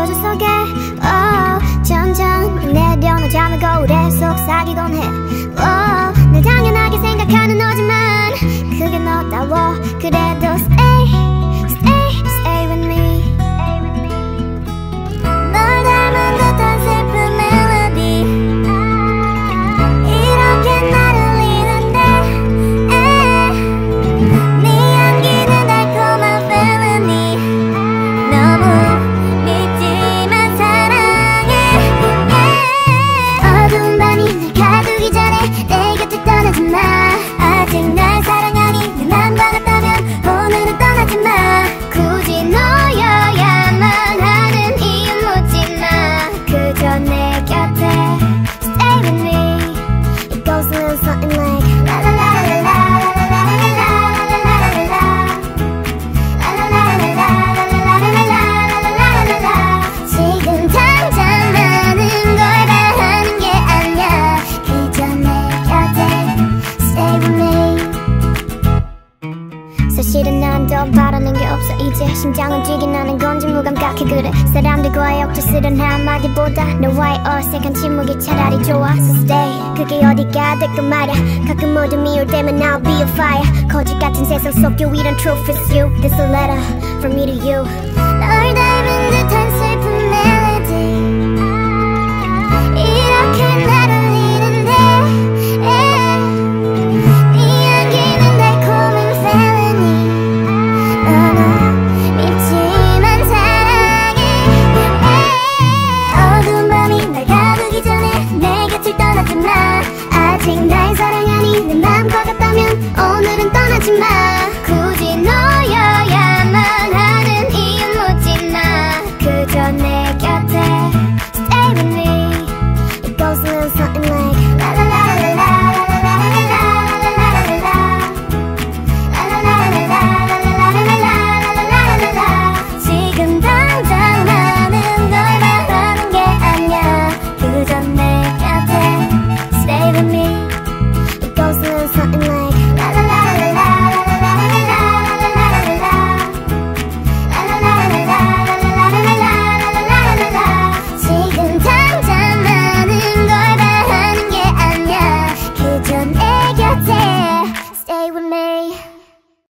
어둠 속에 점점 내려놓은 잠을 거울에 속삭이곤 해 늘 당연하게 생각하는 너지만 그게 너다워. 그래도 stay, stay, stay with me. 널 닮은 듯한 슬픈 멜로디 이렇게 나를 울리는데 네 향기는 달콤한 felony. 너무 믿지만 사랑해. 어두운 밤이 날 가두기 전에 내 곁을 떠나지 마. 아직 날 사랑하니 내 맘과 같다면 오늘은 떠나지 마. 굳이 너여야만 하는 이유 묻지 마. 그저 내 곁에 stay with me. It goes a little something like la la la la la la la la la la la la. 지금 당장 많은 걸 다 하는 게 아니야. 그저 내 곁에 stay with me. 사실은 난 더 바라는 게 없어. 이제 심장은 뛰긴 하는 건지 무감각해. 그래 사람들과의 억지스런 한마디보다 너와의 어색한 침묵이 차라리 좋아. So stay. 그게 어디가 됐건 말야. 가끔 어둠이 올 때면 I'll be a fire. 거짓 같은 세상 속 유일한 truth is you. This a letter from me to you.